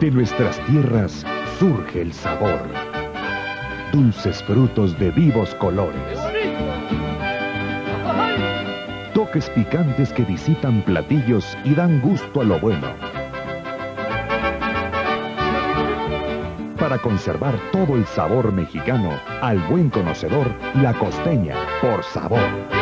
De nuestras tierras surge el sabor. Dulces frutos de vivos colores. Toques picantes que visitan platillos y dan gusto a lo bueno. Para conservar todo el sabor mexicano, al buen conocedor, La Costeña, por sabor.